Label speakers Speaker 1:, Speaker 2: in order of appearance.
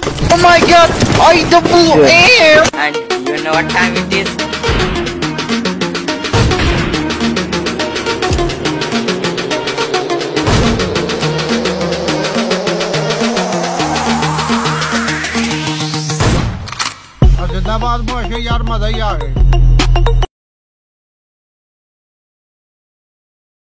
Speaker 1: Oh my god, I double air!
Speaker 2: And you know what time it is?
Speaker 3: जिंदाबाद में यार मजा ही आ गए।